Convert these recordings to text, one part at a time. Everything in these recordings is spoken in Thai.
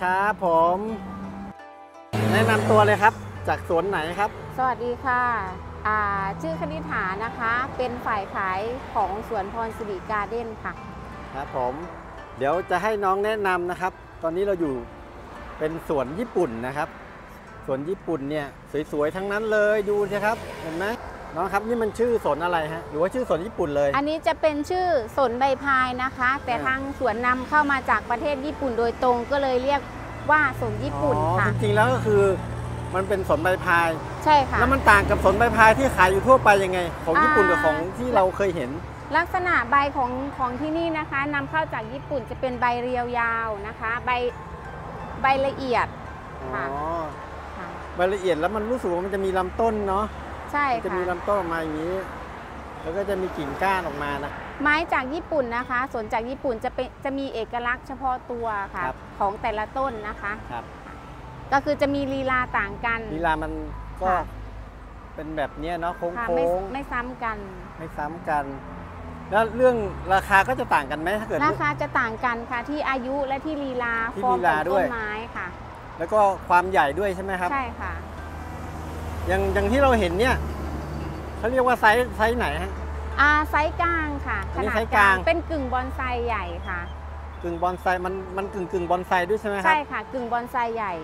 ครับผมแนะนำตัวเลยครับจากสวนไหนครับสวัสดีค่ะชื่อคณิษฐานะคะเป็นฝ่ายขายของสวนพรสิริการ์เด้นค่ะครับผมเดี๋ยวจะให้น้องแนะนำนะครับตอนนี้เราอยู่เป็นสวนญี่ปุ่นนะครับสวนญี่ปุ่นเนี่ยสวยๆทั้งนั้นเลยดูสิครับเห็นไหมน้องครับนี่มันชื่อสวนอะไรฮะหรือว่าชื่อสวนญี่ปุ่นเลยอันนี้จะเป็นชื่อสนใบพายนะคะแต่ทางสวนนำเข้ามาจากประเทศญี่ปุ่นโดยตรงก็เลยเรียกว่าสนญี่ปุ่นค่ะจริงๆแล้วก็คือมันเป็นสนใบพายใช่ค่ะแล้วมันต่างกับสนใบพายที่ขายอยู่ทั่วไปยังไงของญี่ปุ่นกับของที่เราเคยเห็นลักษณะใบของที่นี่นะคะนำเข้าจากญี่ปุ่นจะเป็นใบเรียวยาวนะคะใบละเอียดค่ะใบละเอียดแล้วมันรู้สึกว่ามันจะมีลำต้นเนาะใช่ค่ะจะมีลำต้นออกมาอย่างนี้แล้วก็จะมีกิ่งก้านออกมานะไม้จากญี่ปุ่นนะคะสวนจากญี่ปุ่นจะมีเอกลักษณ์เฉพาะตัวค่ะของแต่ละต้นนะคะก็คือจะมีลีลาต่างกันลีลามันก็เป็นแบบนี้เนาะโค้งไม่ซ้ำกันแล้วเรื่องราคาก็จะต่างกันไหมถ้าเกิดราคาจะต่างกันค่ะที่อายุและที่ลีลาฟอร์มของต้นไม้ค่ะแล้วก็ความใหญ่ด้วยใช่ไหมครับใช่ค่ะอย่างที่เราเห็นเนี่ยเขาเรียกว่าไซส์ไหนฮะไซส์กลางค่ะขนาดกลางเป็นกึ่งบอนไซใหญ่ค่ะกึ่งบอนไซมันกึ่งบอนไซด้วยใช่ไหมครับใช่ค่ะกึ่งบอนไซใหญ่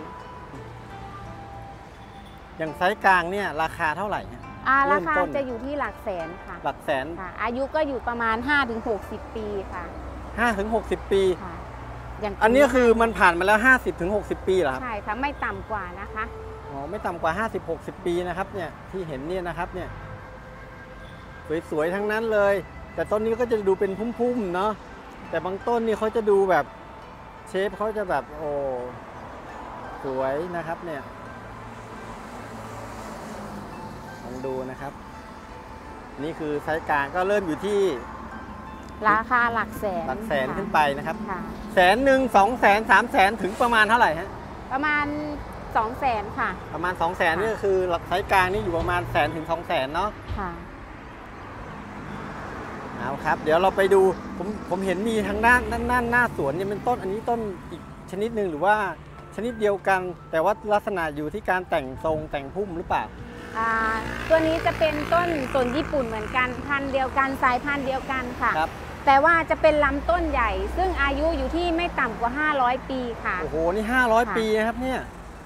อย่างไซส์กลางเนี่ยราคาเท่าไหร่ราคาจะอยู่ที่หลักแสนค่ะหลักแสนค่ะอายุก็อยู่ประมาณ 5-60 ปีค่ะ 5-60 ปีค่ะอันนี้คือมันผ่านมาแล้ว 50-60 ปีเหรอครับใช่ค่ะไม่ต่ำกว่านะคะไม่ต่ำกว่า 50-60 ปีนะครับเนี่ยที่เห็นเนี่ยนะครับเนี่ยสวยๆทั้งนั้นเลยแต่ต้นนี้ก็จะดูเป็นพุ่มๆเนาะแต่บางต้นนี่เขาจะดูแบบเชฟเขาจะแบบโอ้สวยนะครับเนี่ยลองดูนะครับนี่คือไซส์กลางก็เริ่มอยู่ที่ราคาหลักแสนขึ้นไปนะครับ100,000 200,000 300,000ถึงประมาณเท่าไหร่ฮะประมาณ200,000ค่ะประมาณ200,000นี่ก็คือไซส์กลางนี่อยู่ประมาณ100,000 ถึง 200,000เนาะค่ะเอาครับเดี๋ยวเราไปดูผมเห็นมีทางด้านหน้าสวนเนี่ยเป็นต้นอันนี้ต้นอีกชนิดหนึ่งหรือว่าชนิดเดียวกันแต่ว่าลักษณะอยู่ที่การแต่งทรงแต่งพุ่มหรือเปล่าตัวนี้จะเป็นต้นสนญี่ปุ่นเหมือนกันพันธุ์เดียวกันสายพันธุ์เดียวกันค่ะแต่ว่าจะเป็นลำต้นใหญ่ซึ่งอายุอยู่ที่ไม่ต่ำกว่า500 ปีค่ะโอ้โหนี่500 ปีนะครับเนี่ย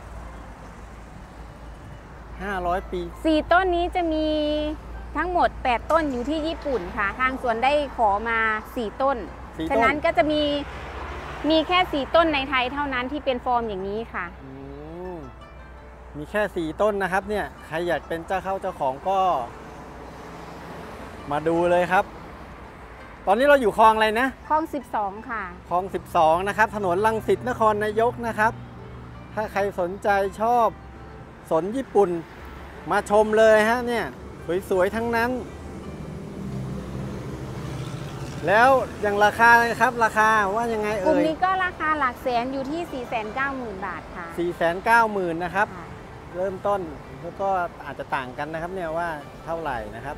500 ปี 4ต้นนี้จะมีทั้งหมด8ต้นอยู่ที่ญี่ปุ่นค่ะทางสวนได้ขอมา4ต้นฉะนั้นก็จะมีแค่4ต้นในไทยเท่านั้นที่เป็นฟอร์มอย่างนี้ค่ะมีแค่4ต้นนะครับเนี่ยใครอยากเป็นเจ้าของก็มาดูเลยครับตอนนี้เราอยู่คลองอะไรนะคลอง12ค่ะคลอง12นะครับถนนรังสิตนครนายกนะครับถ้าใครสนใจชอบสนญี่ปุ่นมาชมเลยฮะเนี่ยสวยๆทั้งนั้นแล้วอย่างราคาครับราคาว่ายังไงกลุ่มนี้ก็ราคาหลักแสนอยู่ที่ 490,000 บาทค่ะ 490,000 นะครับเริ่มต้นแล้วก็อาจจะต่างกันนะครับเนี่ยว่าเท่าไหร่นะครับ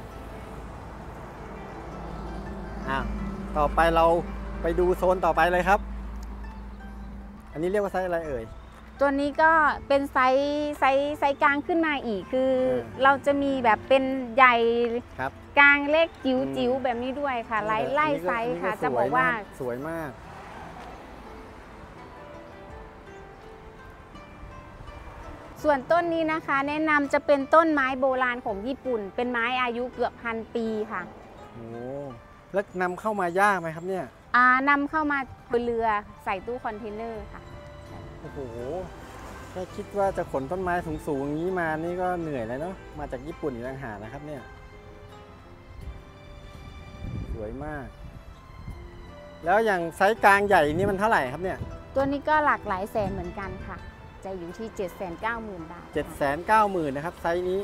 ต่อไปเราไปดูโซนต่อไปเลยครับอันนี้เรียกว่าไซส์อะไรเอ่ยตัวนี้ก็เป็นไซส์กลางขึ้นมาอีกคือเราจะมีแบบเป็นใหญ่กลางเล็กจิ๋วแบบนี้ด้วยค่ะไล่ไซส์ค่ะจะบอกว่าสวยมากส่วนต้นนี้นะคะแนะนำจะเป็นต้นไม้โบราณของญี่ปุ่นเป็นไม้อายุเกือบ1,000 ปีค่ะโอ้แล้วนำเข้ามายากไหมครับเนี่ยนำเข้ามาบนเรือใส่ตู้คอนเทนเนอร์ค่ะโอ้โหแค่คิดว่าจะขนต้นไม้สูงๆอย่างนี้มานี่ก็เหนื่อยแล้วเนาะมาจากญี่ปุ่นอีกต่างหากนะครับเนี่ยสวยมากแล้วอย่างไซส์กลางใหญ่นี่มันเท่าไหร่ครับเนี่ยตัวนี้ก็หลักหลายแสนเหมือนกันค่ะจะอยู่ที่ 790,000 บาท 790,000นะครับไซส์นี้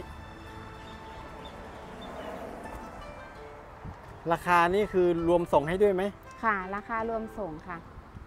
ราคานี่คือรวมส่งให้ด้วยไหมค่ะราคารวมส่งค่ะ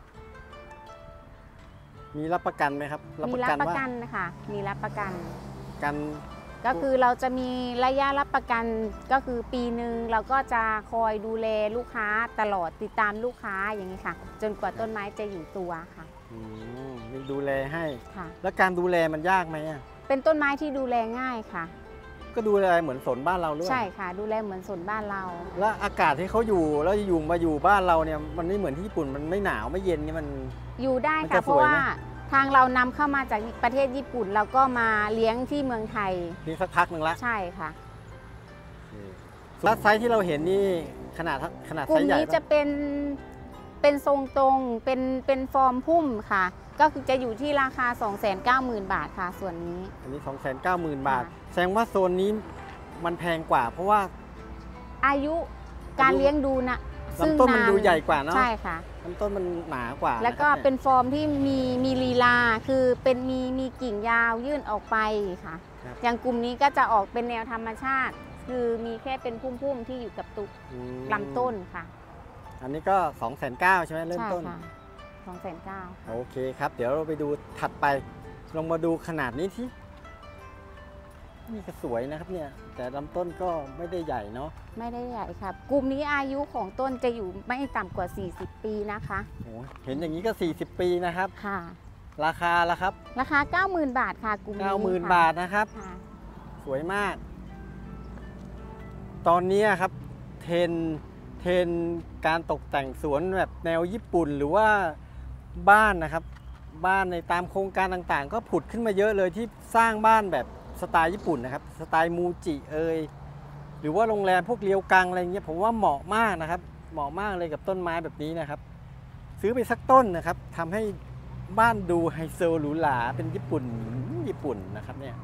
มีรับประกันไหมครับมีรับประกันนะคะมีรับประกันกันก็คือเราจะมีระยะรับประกันก็คือปีหนึ่งเราก็จะคอยดูแลลูกค้าตลอดติดตามลูกค้าอย่างนี้ค่ะจนกว่าต้นไม้จะอยู่ตัวค่ะมีดูแลให้ค่ะแล้วการดูแลมันยากไหมอ่ะเป็นต้นไม้ที่ดูแลง่ายค่ะก็ดูแลเหมือนสวนบ้านเราด้วยใช่ค่ะ ดูแลเหมือนสวนบ้านเราแล้วอากาศที่เขาอยู่แล้วอยู่มาอยู่บ้านเราเนี่ยมันไม่เหมือนที่ญี่ปุ่นมันไม่หนาวไม่เย็นนี่มันอยู่ได้มันค่ะจะเพราะสวยว่าไหมทางเรานำเข้ามาจากประเทศญี่ปุ่นแล้วก็มาเลี้ยงที่เมืองไทยนี่สักพักหนึ่งละใช่ค่ะแล้วไซส์ที่เราเห็นนี่ขนาดไซกลุ่มส์ใหญ่นี้จะปะเป็นทรงตรงเป็นฟอร์มพุ่มค่ะ ก็คือจะอยู่ที่ราคา 290,000 บาทค่ะ ส่วนนี้อันนี้ 290,000 บาทค่ะแสดงว่าโซนนี้มันแพงกว่า เพราะว่าอายุการเลี้ยงดูนะซึ่งลำต้นมันนานดูใหญ่กว่าเนาะใช่ค่ะลำต้นมันหนากว่าแล้วก็นะครับเป็นฟอร์มที่มีลีลาคือเป็นมีกิ่งยาวยื่นออกไปค่ะครับอย่างกลุ่มนี้ก็จะออกเป็นแนวธรรมชาติ คือมีแค่เป็นพุ่มๆที่อยู่กับตุกอืมลำต้นค่ะอันนี้ก็290,000ใช่ไหมเริ่มใช่ต้นค่ะ290,000 โอเคครับ เดี๋ยวเราไปดูถัดไปลองมาดูขนาดนี้ที่นี่ก็สวยนะครับเนี่ย แต่ลำต้นก็ไม่ได้ใหญ่เนาะไม่ได้ใหญ่ค่ะ กลุ่มนี้อายุของต้นจะอยู่ไม่ต่ำกว่า 40 ปีนะคะโอ้เห็นอย่างนี้ก็ 40 ปีนะครับค่ะราคาละครับราคา 90,000 บาทค่ะ กลุ่มนี้ 90,000 ค่ะบาทนะครับค่ะสวยมาก ตอนนี้ครับเทรนการตกแต่งสวนแบบแนวญี่ปุ่นหรือว่าบ้านนะครับ บ้านในตามโครงการต่างๆ ก็ผุดขึ้นมาเยอะเลยที่สร้างบ้านแบบสไตล์ญี่ปุ่นนะครับ สไตล์มูจิหรือว่าโรงแรมพวกเรียวกังอะไรเงี้ยผมว่าเหมาะมากนะครับ เหมาะมากเลยกับต้นไม้แบบนี้นะครับ ซื้อไปสักต้นนะครับทำให้บ้านดูไฮโซหรูหราเป็นญี่ปุ่นนะครับเนี่ย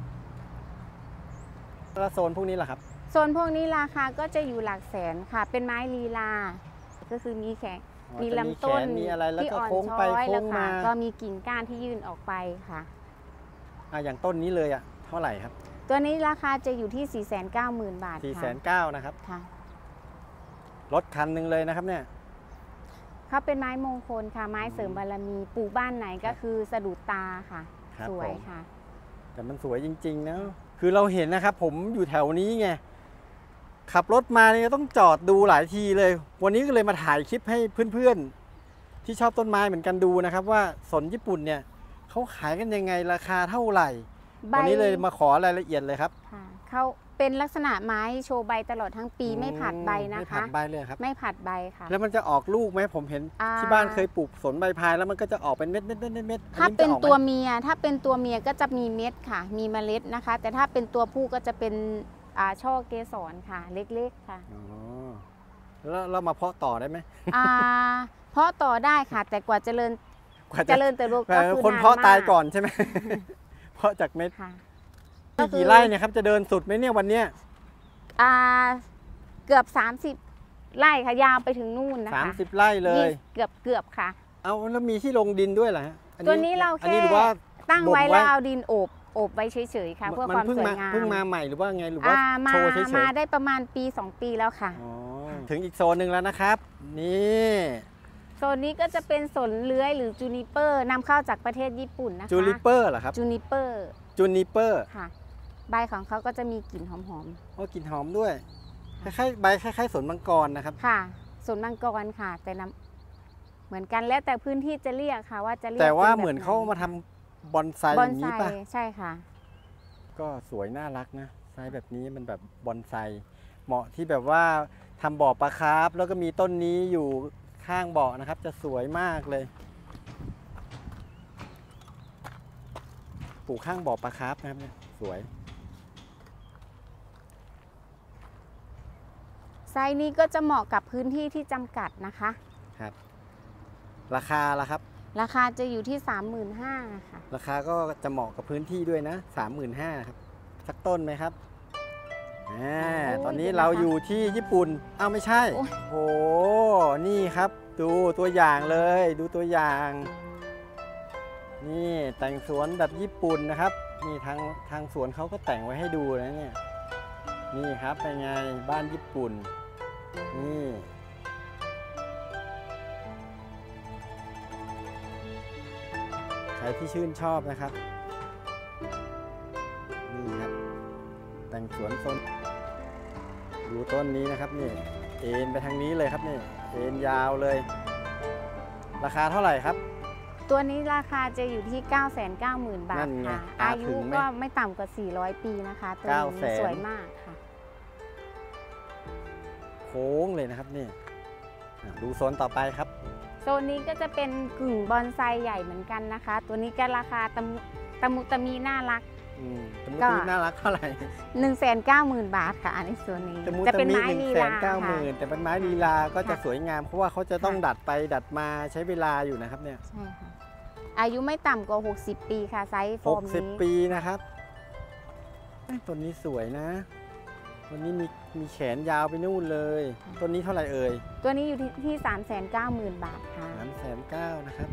แล้วโซนพวกนี้ล่ะครับโซนพวกนี้ราคาก็จะอยู่หลักแสนค่ะ เป็นไม้ลีลา ก็คือมีแขกอ๋อมีจะลำต้นแขมีอะไรแล้วที่ก็อ่อนโค้งช้ไปอยโค้แล้วงค่ะมาก็มีกิ่งก้านที่ยื่นออกไปค่ะอย่างต้นนี้เลยเท่าไหร่ครับตัวนี้ราคาจะอยู่ที่ 490,000 บาทค่ะ 490,000นะครับค่ะรถคันหนึ่งเลยนะครับเนี่ยเขาเป็นไม้มงคลค่ะ ไม้เสริมบารมีปลูกบ้านไหนก็คือสะดุดตาค่ะครับสวยผมค่ะแต่มันสวยจริงๆนะคือเราเห็นนะครับ ผมอยู่แถวนี้ไงขับรถมาเนี่ยต้องจอดดูหลายทีเลย วันนี้ก็เลยมาถ่ายคลิปให้เพื่อนๆที่ชอบต้นไม้เหมือนกันดูนะครับ ว่าสนญี่ปุ่นเนี่ยเขาขายกันยังไงราคาเท่าไหร่ วันนี้เลยมาขอรายละเอียดเลยครับค่ะเขาเป็นลักษณะไม้โชว์ใบตลอดทั้งปีไม่ผัดใบนะไม่คะผัดใบเลยครับไม่ผัดใบค่ะแล้วมันจะออกลูกไหมผมเห็นอ่าที่บ้านเคยปลูกสนใบพายแล้วมันก็จะออกเป็นเม็ดถ้าเป็นตัวเมียก็จะมีเม็ดค่ะ มีเมล็ดนะคะ แต่ถ้าเป็นตัวผู้ก็จะเป็นช่อเกสรค่ะ เล็กๆค่ะอ๋อแล้วเรามาเพาะต่อได้ไหมเพาะต่อได้ค่ะ แต่กว่าเจริญกว่าเจริญเติบโตก็คือคนนานเพาะมตายก่อนใช่ไหม เพาะจากเม็ดค่ะมีกี่ไร่เนี่ยครับจะเดินสุดไหมเนี่ยวันเนี้ยเกือบ 30 ไร่ค่ะยาวไปถึงนู่นนะคะ 30 ไร่เลยเกือบค่ะเอาแล้วมีที่ลงดินด้วยเหรอฮะอัตัวนี้เราอันแค่นี้หรือว่าตั้งบ่มไว้ไว้แล้วเอาดินโอบไว้เฉยๆค่ะ เพื่อความเพิ่งสวยมางามเพิ่งมาใหม่หรือว่าไงหรือว่ามาโชว์เฉยมาได้ประมาณปี 2 ปีแล้วค่ะๆอ๋อถึงอีกโซนหนึ่งแล้วนะครับ นี่โซนนี้ก็จะเป็นสนเลื้อยหรือจูนิเปอร์นำเข้าจากประเทศญี่ปุ่นนะคะจูนิเปอร์เหรอครับจูนิเปอร์จูนิเปอร์ค่ะ ใบของเขาก็จะมีกลิ่นหอมโอ้กลิ่นหอมด้วยคล้ายๆใบคล้ายๆสนมังกรนะครับๆค่ะสนมังกรค่ะ แต่เหมือนกันแล้วแต่พื้นที่จะเรียกค่ะว่าจะเรียกแต่ว่าป็แบบเหมือนเขามาทำบอนไซบออนย่างไซนี้ป่ะใช่ค่ะก็สวยน่ารักนะไซส์แบบนี้มันแบบบอนไซเหมาะที่แบบว่าทำบ่อปลาคาร์ฟแล้วก็มีต้นนี้อยู่ข้างบ่อนะครับ จะสวยมากเลยปลูกข้างบ่อปลาคาร์ฟนะครับเนี่ยสวยไซส์นี้ก็จะเหมาะกับพื้นที่ที่จำกัดนะคะครับ ราคาล่ะครับราคาจะอยู่ที่ 35,000ค่ะราคาก็จะเหมาะกับพื้นที่ด้วยนะ 35,000ครับสักต้นไหมครับตอนนี้เราอยู่ที่ญี่ปุ่นอ้าวไม่ใช่โอ้ยโอ้นี่ครับดูตัวอย่างเลยดูตัวอย่าง นี่แต่งสวนแบบญี่ปุ่นนะครับนี่ทางสวนเขาก็แต่งไว้ให้ดูนะเนี่ยนี่ครับเป็นไงบ้านญี่ปุ่นนี่ใครที่ชื่นชอบนะครับนี่ครับแต่งสวนโซนดูต้นนี้นะครับนี่เอ็นไปทางนี้เลยครับนี่เอ็นยาวเลย ราคาเท่าไหร่ครับตัวนี้ราคาจะอยู่ที่ 990,000 บาทนั่นไงค่ะตาอาถึยุงไหมก็ไม่ต่ำกว่า 400 ปีนะคะตัวนี้ 900,000 สวยมากค่ะโค้งเลยนะครับนี่ดูโซนต่อไปครับโซนนี้ก็จะเป็นกึ่งบอนไซใหญ่เหมือนกันนะคะ ตัวนี้ก็ราคาตะมุตะมีน่ารักตะมุก็ตะมิน่ารักเท่าไหร่ 190,000 บาทค่ะอันนี้ส่วนนี้ตะมุจะตะเป็นมิไม้หนึ่งลีแสลานเก้าหค่ะมื่นแต่เป็นไม้ลีลาก็จะค่ะสวยงาม เพราะว่าเขาจะต้องค่ะดัดไปดัดมาใช้เวลาอยู่นะครับเนี่ยใช่ค่ะอายุไม่ต่ำกว่า 60 ปีค่ะไซส์ฟอร์มนี้ 60 ปีนะครับต้นนี้สวยนะต้นนี้มีแขนยาวไปนู่นเลยต้นนี้เท่าไหร่เอ่ยตัวนี้อยู่ที่ 390,000 บาทค่ะ 390,000นะครับ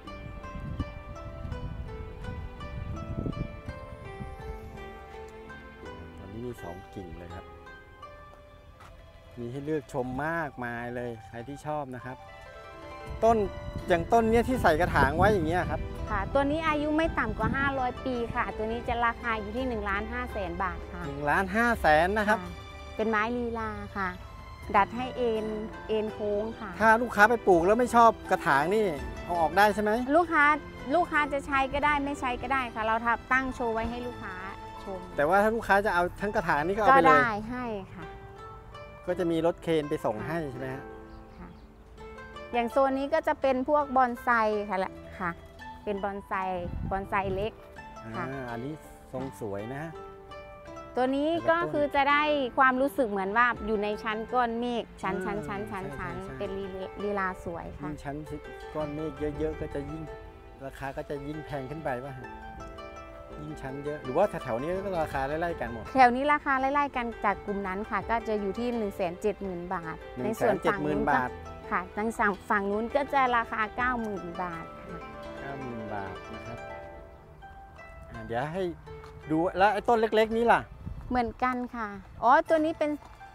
ตอนนี้มี2กิ่งเลยครับ มีให้เลือกชมมากมายเลยใครที่ชอบนะครับ ต้นอย่างต้นเนี้ยที่ใส่กระถางไว้อย่างเงี้ยครับค่ะ ตัวนี้อายุไม่ต่ำกว่า 500 ปีค่ะ ตัวนี้จะราคาอยู่ที่ 1,500,000 บาทค่ะ 1,500,000นะครับค่ะเป็นไม้ลีลาค่ะ ดัดให้เอ็นโค้งค่ะถ้าลูกค้าไปปลูกแล้วไม่ชอบกระถางนี่เอาออกได้ใช่ไหมลูกค้าจะใช้ก็ได้ไม่ใช้ก็ได้ค่ะ เราตั้งโชว์ไว้ให้ลูกค้าชมแต่ว่าถ้าลูกค้าจะเอาทั้งกระถางนี่ก็เอาก็ไปเลยได้ให้ค่ะก็จะมีรถเคนไปส่งให้ใช่ไหมฮะค่ะ อย่างโซนนี้ก็จะเป็นพวกบอนไซค่ะแหละค่ะ เป็นบอนไซเล็ก ค่ะอันนี้ทรงสวยนะตัวนี้แต่ละก็ต้นคือจะได้ความรู้สึกเหมือนว่าอยู่ในชั้นก้อนเมฆชั้นใช่ใช่เป็นลีลาสวยค่ะยิ่งชั้นก้อนเมฆเยอะๆก็จะยิ่งราคาก็จะยิ่งแพงขึ้นไปป่ะฮะยิ่งชั้นเยอะหรือว่าแถวๆนี้ก็ราคาไล่ๆกันหมดแถวนี้ราคาไล่ๆกันจากกลุ่มนั้นค่ะ ก็จะอยู่ที่ 170,000 บาท ในส่วนฝั่งนู้น 170,000 ก็บาทค่ะทางฝั่งนู้นก็จะราคา 90,000 บาทค่ะ 90,000 บาทนะครับเดี๋ยวให้ดูแล้วไอ้ต้นเล็กๆนี้ล่ะเหมือนกันค่ะ อ๋อ ตัวนี้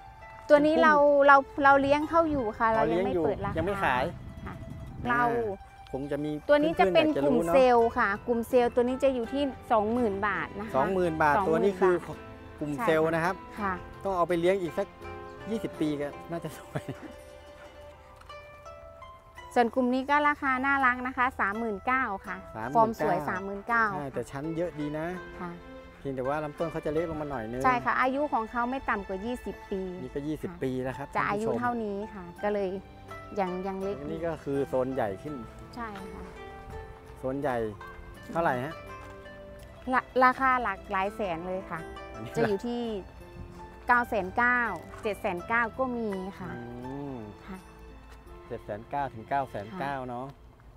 เราเลี้ยงเข้าอยู่ค่ะ เรายังไม่เปิดราคายังไม่ขายค่ะ เราคงจะมีตัวนี้จะเป็นพื่ๆอยากกลุ่มรู้เซลล์ค่ะ กลุ่มเซลล์ตัวนี้จะอยู่ที่ 20,000 บาทนะคะ 20,000 บาท ตัวนี้คือกลุ่มใช่เซลล์นะครับค่ะต้องเอาไปเลี้ยงอีกสัก 20 ปีก็น่าจะสวยส่วนกลุ่มนี้ก็ราคาน่ารักนะคะ 39,000ค่ะ 39,000 ฟอร์มสวยใช่ 39,000 แต่ชั้นเยอะดีนะค่ะเพียงแต่ว่าลำต้นเขาจะเล็กลงมาหน่อยนึงใช่ค่ะ อายุของเขาไม่ต่ำกว่า 20 ปีนี่ก็ 20 ปีแล้วครับจะอายุท่นผู้ชมเท่านี้ค่ะ ก็เลยยังเล็กนี่ก็คือโซนใหญ่ขึ้นใช่ค่ะโซนใหญ่เท่าไหร่ฮะราคาหลักหลายแสนเลยค่ะอันนี้จะอยู่ที่ 990,000 790,000 ก็มีค่ะ ค่ะ 790,000 ถึง 990,000 เนาะ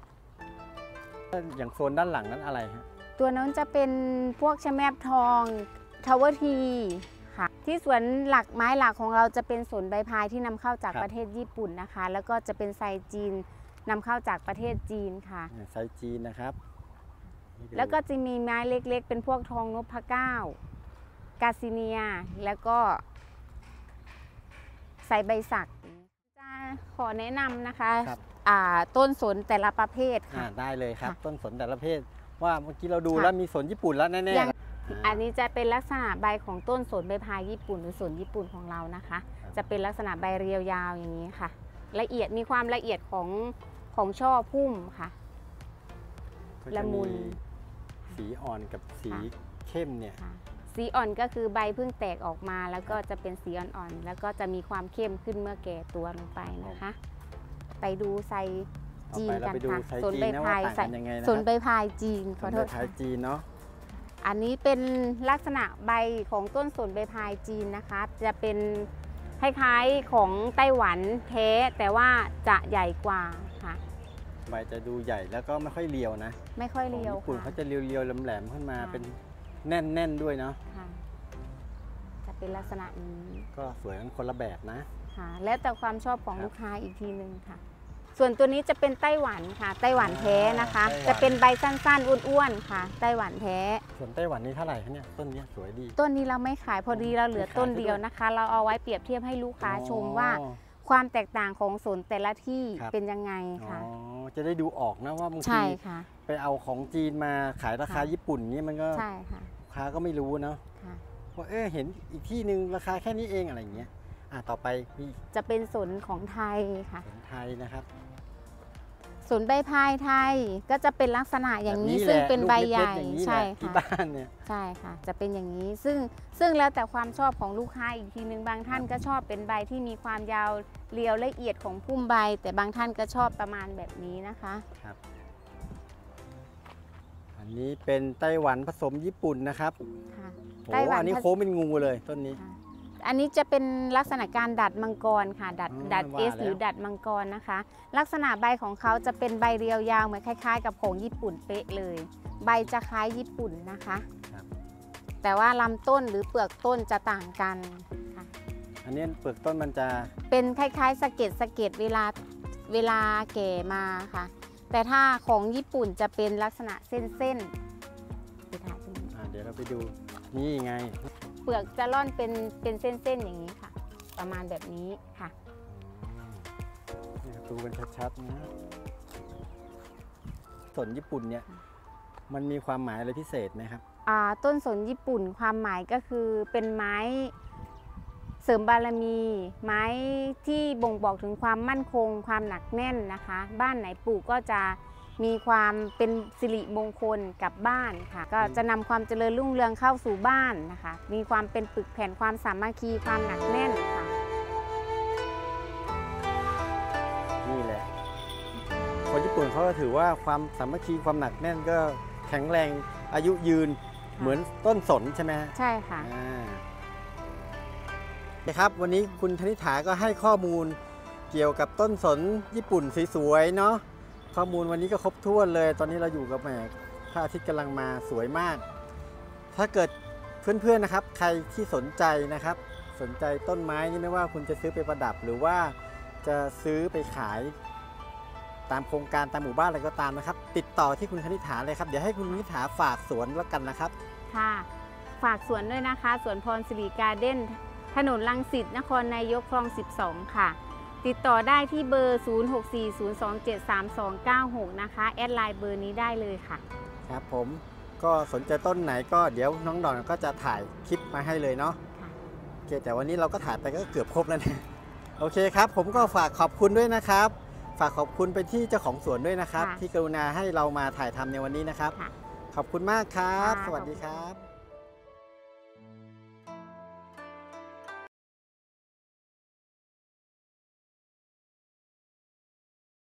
อย่างโซนด้านหลังนั้นอะไรฮะตัวนั้นจะเป็นพวกชะแมบทองทาวเวอร์ทีค่ะ ที่สวนไม้หลักของเราจะเป็นสนใบพายที่นำเข้าจากประเทศญี่ปุ่นนะคะ แล้วก็จะเป็นไซจีนนำเข้าจากประเทศจีนค่ะไซจีนนะครับนี่ดูแล้วก็จะมีไม้เล็กๆ เป็นพวกทองนพเก้า กาซิเนีย แล้วก็ไซใบสัก จะขอแนะนำนะคะครับต้นสนแต่ละประเภทค่ะได้เลยครับค่ะต้นสนแต่ละประเภทว่าเมื่อกี้เราดูค่ะแล้วมีสนญี่ปุ่นแล้วแน่อย่างๆอันนี้จะเป็นลักษณะใบของต้นสนใบพายญี่ปุ่นหรือสนญี่ปุ่นของเรานะคะครับจะเป็นลักษณะใบเรียวยาวอย่างนี้ค่ะ ละเอียดมีความละเอียดของช่อพุ่มค่ะก็ละจะมุนสีอ่อนกับสีค่ะเข้มเนี่ยค่ะสีอ่อนก็คือใบเพิ่งแตกออกมา แล้วก็จะเป็นสีอ่อนๆ แล้วก็จะมีความเข้มขึ้นเมื่อแก่ตัวลงไปนะคะ ไปดูไซจีนต่อไปเรากันไปดูค่ะไซสนจีนใบนะพาว่าย ต่างกันยังไงนะสนใบพายจีนขอโทษไทค่ะยจีนเนาะอันนี้เป็นลักษณะใบของต้นสนใบพายจีนนะคะ จะเป็นคล้ายๆของไต้หวันแท้แต่ว่าจะใหญ่กว่าค่ะใบจะดูใหญ่แล้วก็ไม่ค่อยเรียวนะไม่ค่อยของเรียวญี่ปุ่นค่ะเขาจะเรียวๆแหลมๆขึ้นมาค่ะเป็นแน่นๆด้วยเนาะค่ะ จะเป็นลักษณะนี้ก็สวยกันคนละแบบนะค่ะ แล้วแต่ความชอบของครับลูกค้าอีกทีนึงค่ะ ส่วนตัวนี้จะเป็นไต้หวันค่ะ ไต้หวันแท้นะคะไต้หวันจะเป็นใบสั้นๆอ้วนๆค่ะ ไต้หวันแท้ส่วนไต้หวันนี่เท่าไหร่คะเนี่ยต้นเนี้ยสวยดีต้นนี้เราไม่ขายพอดีเราเหลือไม่ขายต้นเดียวด้วยนะคะ เราเอาไว้เปรียบเทียบให้ลูกค้าชมว่าอ๋อความแตกต่างของสนแต่ละที่ครับเป็นยังไงค่ะอ๋อจะได้ดูออกนะว่าบางใช่ทีค่ะไปเอาของจีนมาขายราคาค่ะญี่ปุ่นนี่มันก็ใช่ค่ะลูกค้าก็ไม่รู้เนาะค่ะว่าเห็นอีกที่หนึ่งราคาแค่นี้เองอะไรอย่างเงี้ยต่อไปมีจะเป็นสนของไทยค่ะสนไทยนะครับสสนใบพายไทยก็จะเป็นลักษณะอย่างนี้แบบนี้ซึ่งแหละเป็นใบใหญ่ลูกเล็กๆอย่างนี้แหละใช่ที่ค่ะบ้านเนี่ยใช่ค่ะจะเป็นอย่างนี้ซึ่งแล้วแต่ความชอบของลูกค้าอีกทีนึงบางท่านก็ชอบเป็นใบที่มีความยาวเรียวละเอียดของพุ่มใบ แต่บางท่านก็ชอบประมาณแบบนี้นะคะครับ อันนี้เป็นไต้หวันผสมญี่ปุ่นนะครับค่ะโอ้ไต้หวันอันนี้โค้งเป็นงูเลยต้นนี้ค่ะอันนี้จะเป็นลักษณะการดัดมังกรค่ะดัดอ๋อดัดว่าเอสแล้วหรือดัดมังกรนะคะ ลักษณะใบของเขาจะเป็นใบเรียวยาวเหมือนคล้ายๆ กับของญี่ปุ่นเป๊ะเลย ใบจะคล้ายญี่ปุ่นนะคะครับแต่ว่าลำต้นหรือเปลือกต้นจะต่างกันค่ะอันนี้เปลือกต้นมันจะเป็นคล้ายๆสะเก็ดเวลาแก่มาค่ะ แต่ถ้าของญี่ปุ่นจะเป็นลักษณะเส้นๆไปถ่ายตรงนี้เดี๋ยวเราไปดูนี่ไงเปลือกจะร่อนเป็นเส้นๆอย่างนี้ค่ะ ประมาณแบบนี้ค่ะนี่ครับดูกันชัดๆนะสนญี่ปุ่นเนี่ยมันมีความหมายอะไรพิเศษไหมครับต้นสนญี่ปุ่นความหมายก็คือเป็นไม้เสริมบารมี ไม้ที่บ่งบอกถึงความมั่นคง ความหนักแน่นนะคะ บ้านไหนปลูกก็จะมีความเป็นสิริมงคลกับบ้านค่ะ ก็จะนำความเจริญรุ่งเรืองเข้าสู่บ้านนะคะ มีความเป็นปึกแผ่นความสามัคคีความหนักแน่นค่ะนี่แหละ คนญี่ปุ่นเขาก็ถือว่าความสามัคคีความหนักแน่นก็แข็งแรงอายุยืนเหมือนต้นสนใช่ไหมฮะใช่ค่ะนะครับวันนี้คุณธนิษฐาก็ให้ข้อมูลเกี่ยวกับต้นสนญี่ปุ่นสวยๆเนาะข้อมูลวันนี้ก็ครบถ้วนเลย ตอนนี้เราอยู่กับแหมพระอาทิตย์กำลังมาสวยมาก ถ้าเกิดเพื่อนๆนะครับ ใครที่สนใจนะครับ สนใจต้นไม้นี่ไม่ว่าคุณจะซื้อไปประดับ หรือว่าจะซื้อไปขายตามโครงการตามหมู่บ้านอะไรก็ตามนะครับ ติดต่อที่คุณธนิษฐาเลยครับเดี๋ยวให้คุณธนิษฐาฝากสวนแล้วกันนะครับค่ะ ฝากสวนด้วยนะคะสวนพรสิริการ์เด้นถนนรังสิตนครนายกคลอง 12 ค่ะ ติดต่อได้ที่เบอร์ 0640273296 นะคะ แอดไลน์เบอร์นี้ได้เลยค่ะครับผมก็สนใจต้นไหนก็เดี๋ยวน้องดอนก็จะถ่ายคลิปมาให้เลยเนาะค่ะโอเคแต่วันนี้เราก็ถ่ายไปก็เกือบครบแล้วนะโอเคครับผมก็ฝากขอบคุณด้วยนะครับ ฝากขอบคุณไปที่เจ้าของสวนด้วยนะครับค่ะที่กรุณาให้เรามาถ่ายทำในวันนี้นะครับค่ะขอบคุณมากครับค่ะสวัสดีครับ